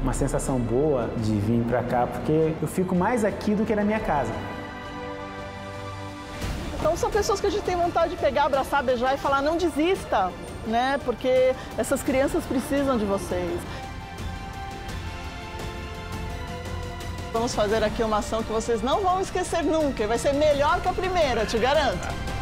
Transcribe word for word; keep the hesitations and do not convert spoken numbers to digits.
uma sensação boa de vir para cá, porque eu fico mais aqui do que na minha casa. Então são pessoas que a gente tem vontade de pegar, abraçar, beijar e falar, não desista, né? Porque essas crianças precisam de vocês. Vamos fazer aqui uma ação que vocês não vão esquecer nunca, vai ser melhor que a primeira, te garanto.